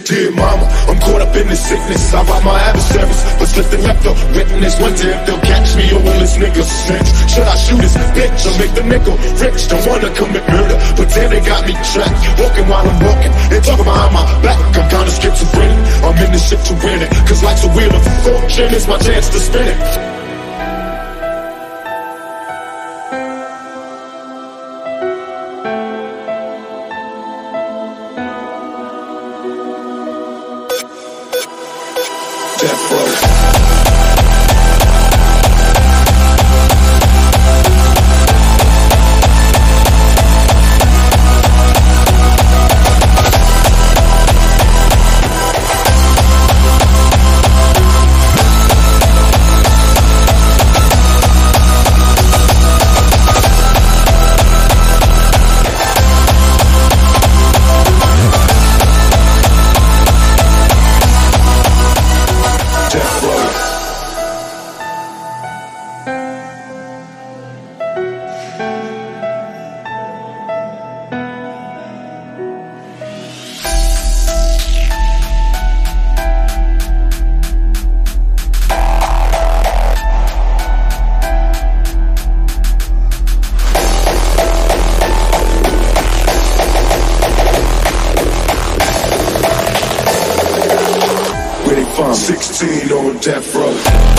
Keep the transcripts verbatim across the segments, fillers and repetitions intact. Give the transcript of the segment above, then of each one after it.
Dear mama, I'm caught up in this sickness. I rob my adversaries, but slip and left the witness. One day if they'll catch me, a will this nigga snitch. Should I shoot this bitch or make the nickel rich? Don't wanna commit murder, but damn they got me trapped. Walking while I'm walking, and talking behind my back. I'm kinda schizophrenic, I'm in this shit to win it. Cause life's a wheel of fortune, it's my chance to spin it. Death row. sixteen on death row.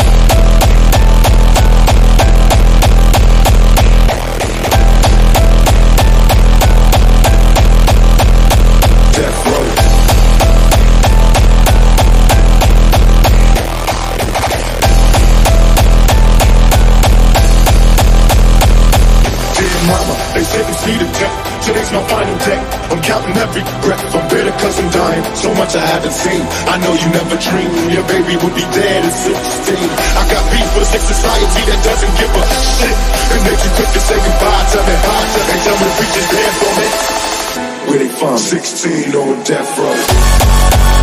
Death row. Dear mama, they sentenced me to death. Today's my final day. I'm counting every breath. I'm bitter cause I'm dying. So much I haven't seen. I know you never dreamed your baby would be dead at sixteen. I got beef with a sick society that doesn't give a shit. It makes you quick to say goodbye. Tell me hi. They tell me the preacher's dead for me. Where they from? sixteen on death row.